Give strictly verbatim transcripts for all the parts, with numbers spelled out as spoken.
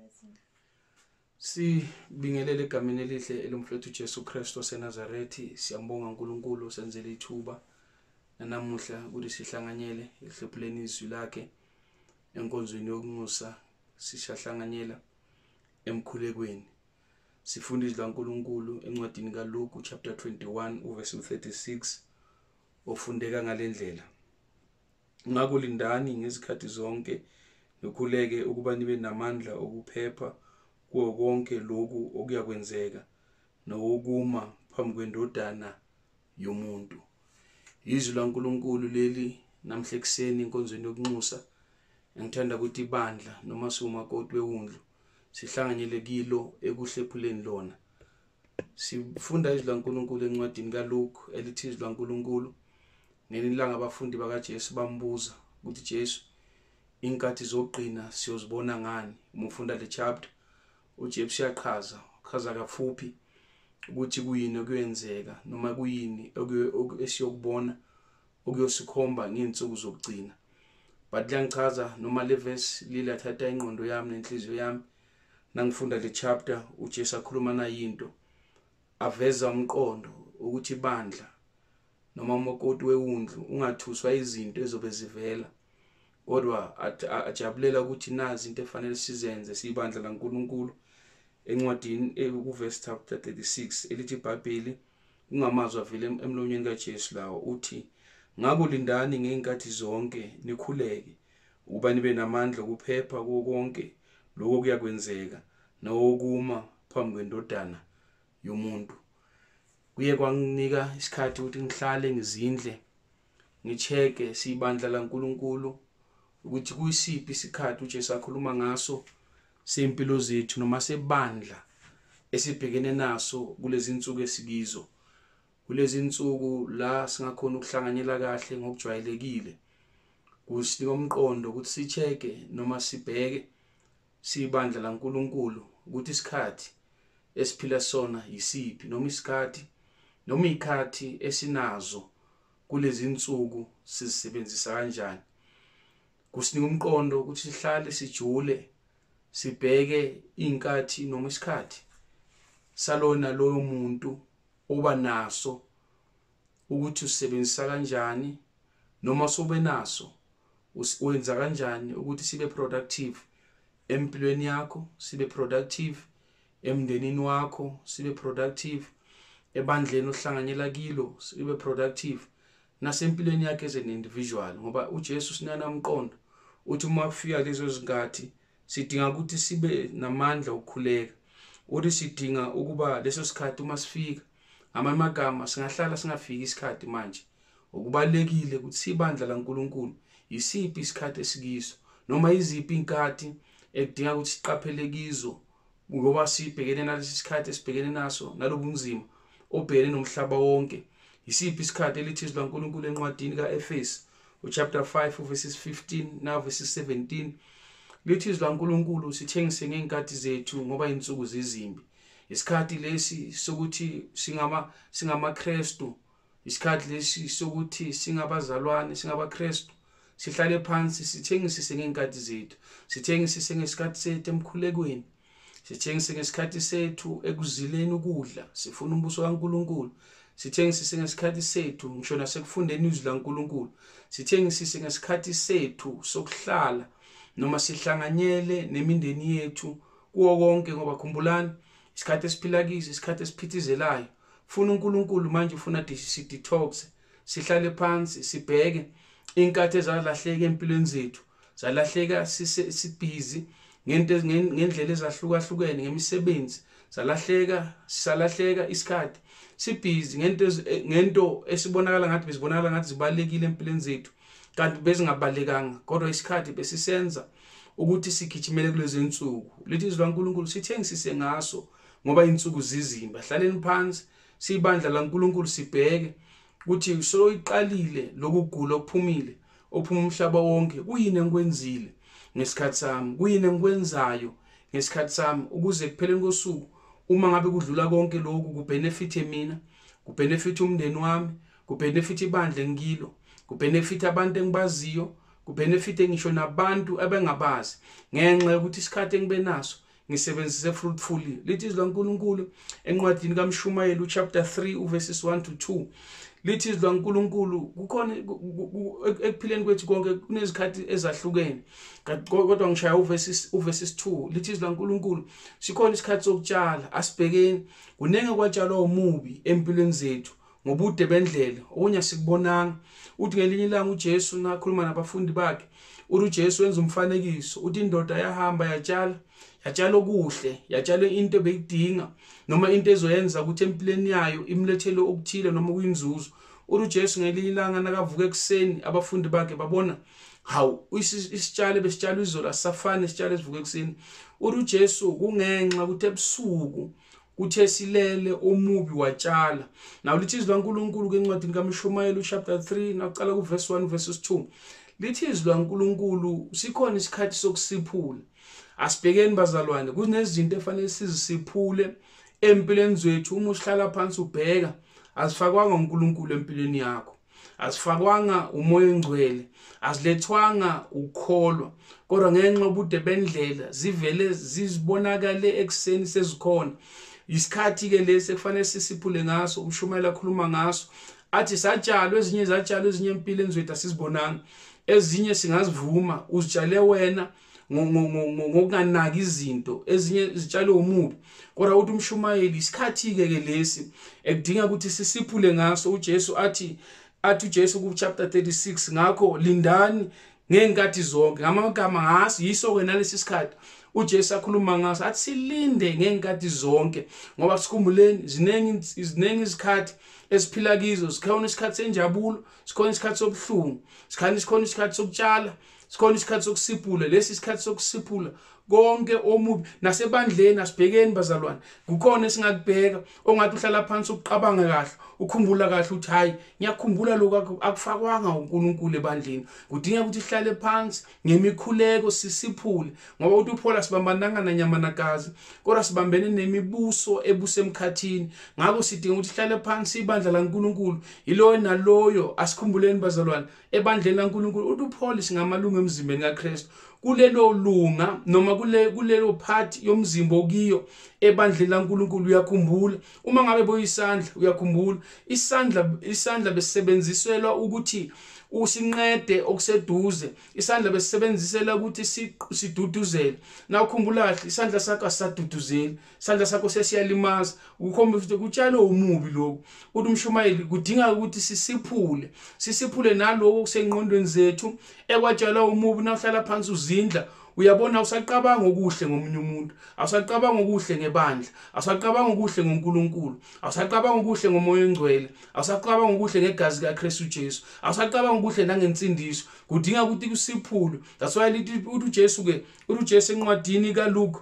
Sibingelele egameni elihle elomfowethu Jesu Kristu waseNazarethi. Siyambonga uNkulunkulu senzele ithuba namuhla ukuthi sihlanganyele ehlephuleni izwi lakhe enkonzweni yokunxusa. Sishahlanganyela emkhulekweni. Sifunda izwi laNkulunkulu encwadini kaLuke chapter twenty-one verse thirty-six ofundeka ngalendlela: ngakulindani ngezikhathi zonke nikhuleke ukuba nibe namandla okuphepha kuwo konke lokhu okuyakwenzeka nokuma phambi kwendodana yomuntu. Izwi laNkulunkulu leli namhla ekseni enkonzweni yokunxusa. Ngithanda ukuthi ibandla noma siwumakoti wewundlu sihlanganyele kilo ekuhlephuleni lona. Sifunda izwi laNkulunkulu encwadini kaLuke elithi izwi laNkulunkulu ngelilanga abafundi bakaJesu bambuza ukuthi Jesu, inkathi zogqina siyozibona ngani? Uma ufunda le chapter uJesu uyaqhaza chaza kafuphi ukuthi kuyini okuyenzeka noma kuyini esiyokubona okuyosikhomba ngezinsuku zokugcina. But liyangichaza noma le verse lilathatha ingqondo yami nenhliziyo yami. Nangifunda le chapter uJesu akhuluma na into aveza umqondo ukuthi ibandla noma umakoti wewundlu ungathuswa izinto ezobe zivela, kodwa ajabulela ukuthi nazi into efanele sizenze sibandla laNkulunkulu. Encwadini ekuverse chapter thirty-six elithi iBhayibheli ungamazwi avela emlonyeni kaJesu lawo uthi, ngakulindani ngeenkathi zonke nikhuleke ukuba nibe namandla okuphepha kuwo konke lokho kuyakwenzeka nokuma phambi kwendodana yomuntu. Kuye kwanginika isikhathi ukuthi ngihlale ngizindle ngicheke sibandla laNkulunkulu ukuthi kuyisiphi isikhathi uJesu akhuluma ngaso sempilo zethu noma sebandla esibhekene naso kulezi insuku esikizo. Kulezi insuku la singakhona ukuhlanganyela kahle ngokujwayelekile, kusinika umqondo ukuthi sicheke noma sibheke sibandla laNkulunkulu ukuthi isikhathi esiphila sona yisiphi noma isikhathi noma ikhathi esinazo kulezi insuku sizisebenzisa kanjani. Kusinika umqondo ukuthi sihlale sijule sibheke inkathi noma isikhathi salona loyo muntu oba naso ukuthi usebenzisa kanjani noma sobe naso wenza kanjani ukuthi sibe productive empilweni yakho, sibe productive emndenini wakho, sibe productive ebandleni ohlanganyela kilo, sibe productive nasempilweni yakhe as an individual. Ngoba uJesu sinana umqondo uthi uma kufika lezo zinkathi sidinga ukuthi sibe namandla okukhuleka, uthi sidinga ukuba leso sikhathi uma sifika amagama singahlala singafiki isikhathi manje. Ukubalekile ukuthi sibandla laNkulunkulu yisiphi isikhathi esikiso noma iziphi inkathi ekudinga ukuthi siqaphele kizo ngoba sibhekene nalesi sikhathi esibhekene naso nalobunzima obhekene nomhlaba wonke. Yisiphi isikhathi elithi izwi laNkulunkulu encwadini kaEfesu chapter five verses fifteen na verses seventeen lithi izwi laNkulunkulu sithengise ngeenkathi zethu ngoba insuku zizimbi. Isikhathi lesi sokuthi singama singamaKristu, isikhathi lesi sokuthi singabazalwane singabaKristu sihlale phansi sithengisise ngeenkathi zethu, sithengisise ngesikhathi sethu emkhulekweni, sithengisise ngesikhathi sethu ekuzileni ukudla sifuna umbuso kaNkulunkulu, sithengisise ngesikhathi sethu ngisho nasekufundeni izwi laNkulunkulu, sithengisise ngesikhathi sethu sokuhlala noma sihlanganyele nemindeni yethu kuwo konke. Ngoba khumbulani isikhathi esiphila kiso isikhathi esiphithizelayo. Funa uNkulunkulu manje ufuna si detox, sihlale phansi sibheke inkathi ezalahleka empilweni zethu, zalahleka sibhizi ngento ngendlela ezahlukahlukene ngemisebenzi, zalahleka salahleka isikhathi sibhizi ngento ngento esibonakala ngathi bezibonakala ngathi zibalekile empilweni zethu kanti bezingabalekanga, kodwa isikhathi besisenza ukuthi sigijimele kulezi insuku. Lithi izwi laNkulunkulu sithengisise ngaso ngoba insuku zizimba. Hlaleni phansi sibandla laNkulunkulu sibheke ukuthi solo iqalile lokugula okuphumile ophuma umhlaba wonke, kuyini engikwenzile ngesikhathi sami, kuyini engikwenzayo ngesikhathi sami ukuze kupheleni kosuku uma ngabe kudlula konke lokhu kubenefit mina, kubenefit umndeni wami, kubenefit ibandla engilo, kubenefit abantu engibaziyo, kubenefit ngisho nabantu abengabazi ngenxa yokuthi isikhathi engibe naso ngisebenzise fruitfully. Lithi izwi laNkulunkulu encwadini kaMshumayeli chapter three verses one to two. Lithi izwi laNkulunkulu kukhona ekuphileni kwethu konke kunezikhathi ezahlukene. Kodwa ngishaya uverses uverses two. Lithi izwi laNkulunkulu sikhona isikhathi sokutshala asibhekeni kunenge kwatshalwa umubi empilweni zethu ngobude bendlela okunye sikubonanga. Uthi ngelinye ilanga uJesu nakhuluma nabafundi bakhe uthi uJesu wenza umfanekiso uthi indoda yahamba yatshala yatshala okuhle yatshala into ebeyidinga noma into ezoyenza ukuthi empilweni yayo imlethele okuthile noma kuyinzuzo. Uthi uJesu ngelinye ilanga nakavuka ekseni abafundi bakhe babona hawu isitshalo besitshalo izola safane isitshalo esivuka ekseni. Uthi uJesu kungenxa ukuthi ebusuku kuthe silele omubi watshala. Now lithi izwi laNkulunkulu kwencwadini kaMshumayeli chapter three naqala ku verse one verses two. Lithi izwi laNkulunkulu sikhona isikhathi sokusiphula. Asibhekeni bazalwane kunezinto efanele sizisiphule empilweni zethu uma uhlala phansi ubheka azifakwanga uNkulunkulu empilweni yakho. Azifakwanga umoya engcwele, azilethwanga ukukholwa. Kodwa ngenxa yobude bendlela zivele zizibonakale ekseni sezikhona. Isikhathi ke lesi ekufanele sisiphule ngaso uMshumayeli akhuluma ngaso athi satshalwa ezinye zatshalwa ezinye empilweni zethu asizibonanga. Ezinye singazivuma uzitshale wena ngokunganaki izinto ezinye izitshalo umubi. Kodwa uthi uMshumayeli isikhathi ke ke lesi ekudinga ukuthi sisiphule ngaso. uJesu athi athi uJesu ku chapter thirty-six ngakho lindani ngenkathi zonke ngamagama ngasi yiso wena lesi sikhathi uJesu akhuluma ngaso athi silinde ngenkathi zonke ngoba sikhumbuleni zinengi izinengi izikhathi esiphila kizo. Sikhona isikhathi senjabulo, sikhona isikhathi sobuhlungu, sikhona isikhona isikhathi sokutshala, sikhona isikhathi sokusiphula. Lesi isikhathi sokusiphula konke omubi nasebandleni asibhekeni bazalwane kukhona esingakubheka ongathi uhlala phansi uqabanga kahle ukhumbula kahle uthi hayi ngiyakhumbula lokho akufakwanga uNkulunkulu ebandleni. Kudinga ukuthi ihlale phansi ngemikhuleko sisiphule ngoba uthi uPaul sibambananga nanyama nagazi kodwa sibambene nemibuso ebuse emkhathini. Ngakho sidinga ukuthi ihlale phansi ibandla laNkulunkulu yiloyo naloyo asikhumbuleni bazalwane ebandleni laNkulunkulu. Uthi uPaul singamalungu emzimbeni kaKristu kulelo lunga noma kule kulelo part yomzimba okiyo ebandleni laNkulunkulu. Uyakhumbula uma ngabe boyisandla uyakhumbula isandla isandla besisebenziselwa ukuthi usinqede okuseduze. Isandla besisebenzisela ukuthi siduduzele. Na ukhumbula kahle isandla sakho asaduduzeli, isandla sakho sesiyalimaza ukukhomba ukuthi kutshalo umubi lokho. Uthi uMshumayeli kudinga ukuthi sisiphule sisiphule naloko kusengqondweni zethu ekwatshala umubi. Na uhlala phansi uzindla uyabona usaqabanga okuhle ngomunye umuntu, awusaqabanga okuhle ngebandla, awusaqabanga okuhle ngoNkulunkulu, awusaqabanga okuhle ngomoya engcwele, awusaqabanga okuhle ngegazi kaKristu Jesu, awusaqabanga okuhle nangensindiso. Kudinga ukuthi kusiphule. That's why lithi uthi uJesu ke uthi uJesu encwadini kaLuke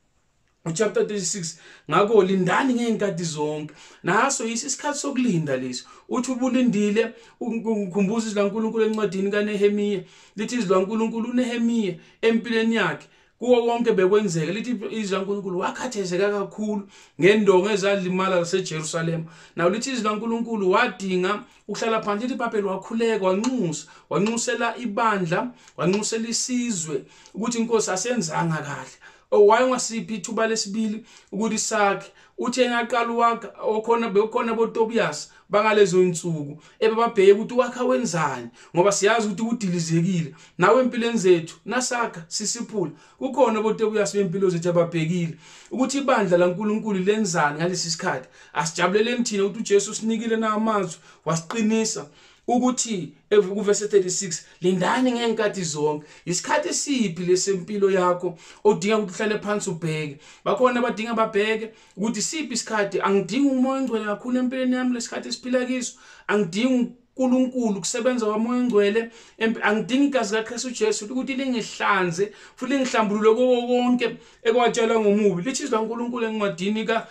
chapter thirty-six ngakho lindani ngenkathi zonke. Naso isikhathi sokulinda leso. Uthi ubulindile ukukhumbuza izwi laNkulunkulu encwadini kaNehemiya. Lithi izwi laNkulunkulu uNehemiya empilweni yakhe kuwo konke bekwenzeka. Lithi izwi laNkulunkulu wakhathezeka kakhulu ngendonga ezadlimala laseJerusalem. Nawo lithi izwi laNkulunkulu wadinga uhlala phansi. Lithi iBhayibheli wakhuleka wanxusa wanxusela ibandla wanxusela isizwe ukuthi inkosi asenzanga kahle. Owayongasiphi ithuba lesibili ukuthi sakhe uthi engaqala wakhe okhona bekhona boTobias bangalezo insuku ebababheke ukuthi wakha wenzani ngoba siyazi ukuthi udilizekile nawe empilweni zethu nasakha sisiphula. Kukhona boTobias bempilo zethu ababhekile ukuthi ibandla laNkulunkulu lenzani ngalesi sikhathi. Asijabuleleni thina ukuthi uJesu sinikile namazwi wasiqinisa ukuthi ku verse thirty-six lindani ngenkathi zonke. Isikhathi esiphi lesempilo yakho odinga ukuthi uhlale phansi ubheke. Bakhona abadinga babheke ukuthi siphi isikhathi angidingi umoya engcwele kakhulu empilweni yami lesikhathi esiphila kiso. Angidingi uNkulunkulu kusebenza kwamoya engcwele, angidingi igazi kaKristu Jesu ukuthi lingihlanze futhi lingihlambulule konke ekwatshala ngomubi. Lithi izwi laNkulunkulu encwadini ka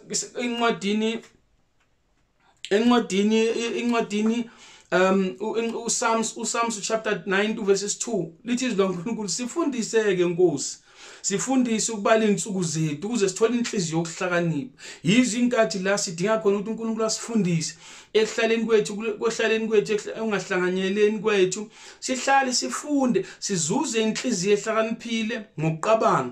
encwadini encwadini encwadini um uPsalms uPsalms chapter nine to verses two. Lithi izwi laNkulunkulu sifundiseke Nkosi, sifundise ukubala insuku zethu ukuze sithole inhliziyo yokuhlakanipha. Yizo inkathi la sidinga khona ukuthi uNkulunkulu asifundise ekuhlaleni kwethu kwehlaleni kwethu engahlanganyeleni kwethu sihlale sifunde sizuze inhliziyo ehlakaniphile ngokuqabanga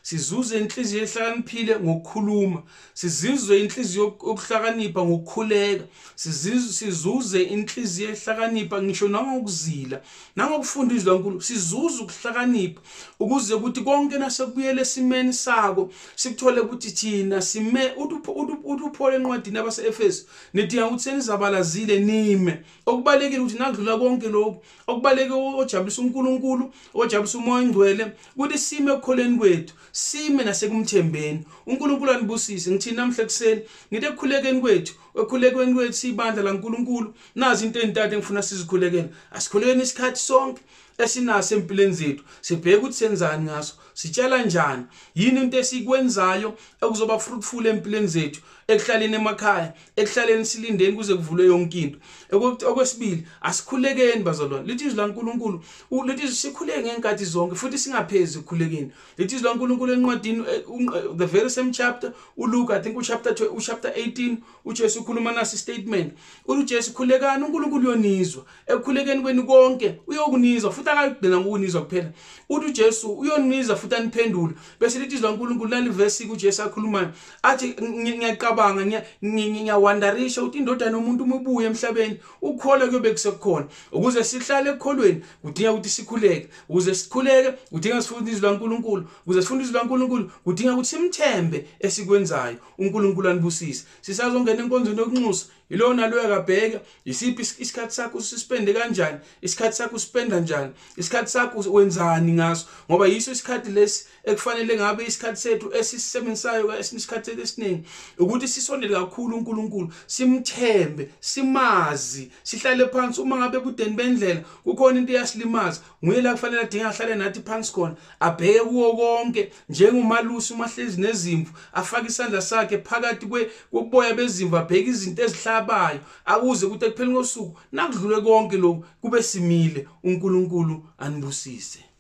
sizuze inhliziyo ehlakaniphile ngokukhuluma, sizizwe inhliziyo yokuhlakanipha ngokukhuleka, sizizwe sizuze inhliziyo ehlakanipha ngisho nangokuzila nangokufunda izwi laNkulunkulu, sizuze ukuhlakanipha ukuze ukuthi konke nasekubuyele esimeni sako sikuthole ukuthi thina sime uDuphole encwadini yabase-Efesu nidinga ukuthi senizabalazile nime. Okubalekile ukuthi nakudlula konke lokho okubaleke ojabulisa uNkulunkulu, ojabulisa uMoya oNgcwele, ukuthi sime ekukholeni kwethu, sime nasekumthembeni. uNkulunkulu anibusise. Ngithini namhla ekseni ngithi ekukhulekeni kwethu, ekukhulekweni kwethu sibandla laNkulunkulu, nazi into entathu engifuna sizikhulekele. Asikhulekeni isikhathi sonke esinaso empilweni zethu, sibheke ukuthi senzani ngaso, sitshala kanjani, yini into esikwenzayo ekuzoba fruitful empilweni zethu, ekuhlaleni emakhaya, ekuhlaleni silindeni kuze kuvulwe yonke into. Okwesibili, asikhulekeni bazalwane. Lithi izwi laNkulunkulu, lithi sikhuleke ngenkathi zonke futhi singaphezi ukukhulekeni. Lithi izwi laNkulunkulu encwadini the very same chapter, uLuke, I think uchapter uchapter eighteen, uJesu ukhuluma nasi statement. uJesu khulekani, uNkulunkulu uyonizwa. Ekukhulekeni kwenu konke uyokunizwa futhi akagcina ngokunizwa kuphela. Uthi uJesu uyonizwa futhi aniphendule. Bese lithi izwi laNkulunkulu nali verse uJesu akhuluma athi ngiyacabanga ngiyawandarisha ukuthi indodana yomuntu umubuye emhlabeni ukhole kuyobe kusekhona. Ukuze sihlale ekukholweni kudinga ukuthi sikhuleke. Ukuze sikhuleke kudinga sifunde izwi laNkulunkulu. Ukuze sifunde izwi laNkulunkulu kudinga ukuthi simthembe esikwenzayo. uNkulunkulu anibusise. Sisazongena enkonzweni yokunxusa, yilo naloya kabheka isiphi isikhathi sakho usispende kanjani, isikhathi sakho uspenda njani, isikhathi sakho wenzani ngaso, ngoba yiso isikhathi lesi ekufanele ngabe isikhathi sethu esisisebenzisayo isikhathi esiningi ukuthi sisondele kakhulu uNkulunkulu, simthembe, simazi, sihlale phansi. Uma ngabe budeni bendlela kukhona into eyasilimaza, nguye la kufanele adinga ahlale nathi phansi khona, abheke kuwo konke njengomalusi umahlezi nezimvu, afake isandla sakhe phakathi koboya bezimvu, abheke izinto ezihlabayo akuze ukuthi ekupheleni kosuku nakudlule konke lokhu kube simile. uNkulunkulu anibusise.